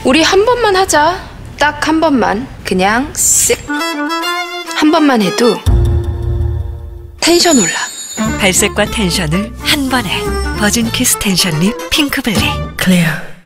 우리 한 번만 하자. 딱 한 번만. 그냥 쓱. 한 번만 해도 텐션 올라. 발색과 텐션을 한 번에. 버진키스 텐션 립 핑크블리. 클리어.